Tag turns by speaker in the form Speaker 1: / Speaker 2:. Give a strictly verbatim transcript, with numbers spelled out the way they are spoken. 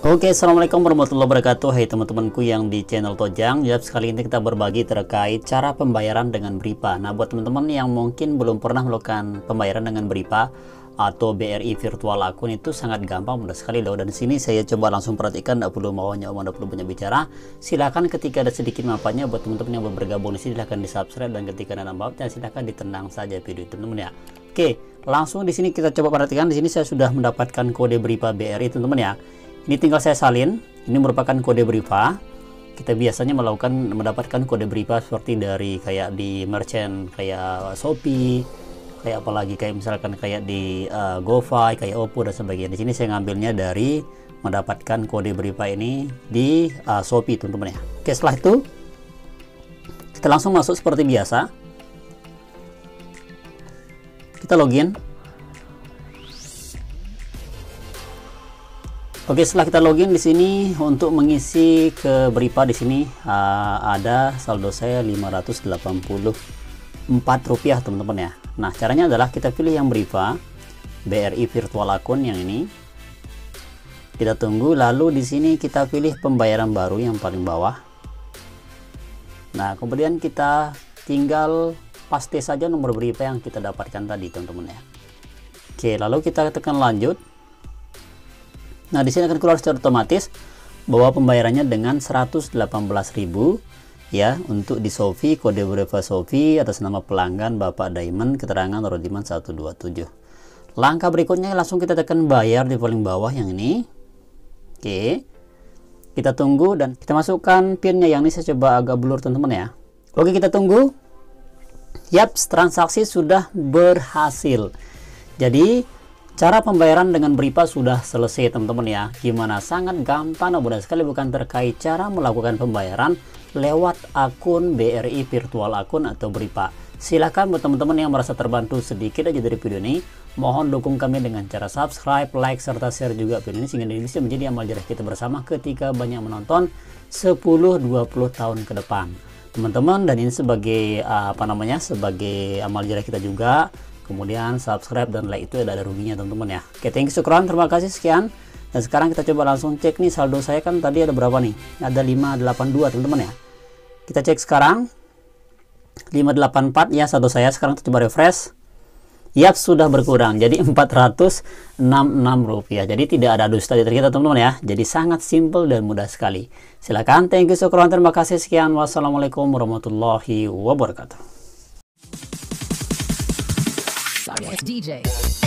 Speaker 1: Oke, assalamualaikum warahmatullahi wabarakatuh. Hai teman-temanku yang di channel Tojang. Ya, sekali ini kita berbagi terkait cara pembayaran dengan Bripa. Nah, buat teman-teman yang mungkin belum pernah melakukan pembayaran dengan Bripa atau B R I virtual akun, itu sangat gampang, mudah sekali loh. Dan di sini saya coba langsung perhatikan, tidak perlu maunya omong, tidak perlu banyak bicara. Silahkan ketika ada sedikit manfaatnya buat teman-teman yang bergabung di sini, silahkan di subscribe, dan ketika ada manfaatnya silahkan ditendang saja video teman-teman ya. Oke, langsung di sini kita coba perhatikan. Di sini saya sudah mendapatkan kode Bripa B R I teman-teman ya. Ini tinggal saya salin. Ini merupakan kode Bripa. Kita biasanya melakukan mendapatkan kode Bripa seperti dari kayak di merchant kayak Shopee, kayak apalagi kayak misalkan kayak di uh, GoFi, kayak Oppo dan sebagainya. Di sini saya ngambilnya dari mendapatkan kode Bripa ini di uh, Shopee teman-teman ya. Oke, setelah itu kita langsung masuk seperti biasa. Kita login. Oke, setelah kita login di sini untuk mengisi ke Bripa di sini uh, ada saldo saya lima ratus delapan puluh empat rupiah teman-teman ya. Nah, caranya adalah kita pilih yang Bripa B R I virtual akun yang ini. Kita tunggu, lalu di sini kita pilih pembayaran baru yang paling bawah. Nah, kemudian kita tinggal paste saja nomor Bripa yang kita dapatkan tadi teman-teman ya. Oke, lalu kita tekan lanjut. Nah, di sini akan keluar secara otomatis bahwa pembayarannya dengan seratus delapan belas ribu ya untuk di Shopee, kode Bripa Shopee atas nama pelanggan Bapak Diamond, keterangan Rodiman seratus dua puluh tujuh. Langkah berikutnya langsung kita tekan bayar di paling bawah yang ini. Oke. Kita tunggu dan kita masukkan pinnya yang ini, saya coba agak blur teman-teman ya. Oke, kita tunggu. Yap, transaksi sudah berhasil. Jadi cara pembayaran dengan Bripa sudah selesai teman-teman ya. Gimana? Sangat gampang dan mudah sekali, bukan terkait cara melakukan pembayaran lewat akun B R I virtual akun atau Bripa. Silahkan buat teman-teman yang merasa terbantu sedikit aja dari video ini, mohon dukung kami dengan cara subscribe, like, serta share juga video ini sehingga ini bisa menjadi amal jariah kita bersama ketika banyak menonton sepuluh dua puluh tahun ke depan teman-teman. Dan ini sebagai apa namanya sebagai amal jariah kita juga. Kemudian subscribe dan like itu ada, ada ruginya teman-teman ya. Oke, thank you, syukran, terima kasih, sekian. Dan sekarang kita coba langsung cek nih saldo saya, kan tadi ada berapa nih, ada lima ratus delapan puluh dua teman-teman ya. Kita cek sekarang lima ratus delapan puluh empat ya saldo saya. Sekarang kita coba refresh. Yap, sudah berkurang jadi empat ratus enam puluh enam rupiah. Jadi tidak ada dusta di kita teman-teman ya. Jadi sangat simple dan mudah sekali. Silakan, thank you, syukran, terima kasih, sekian. Wassalamualaikum warahmatullahi wabarakatuh.
Speaker 2: D J.